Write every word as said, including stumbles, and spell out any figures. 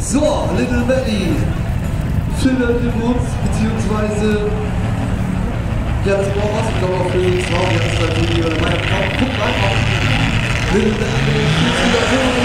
So, Little Melly. Schildert in uns, beziehungsweise ja, das braucht was, ich glaube auch für die Frau, die hat es natürlich wieder dabei. Guck mal auf Little Melly,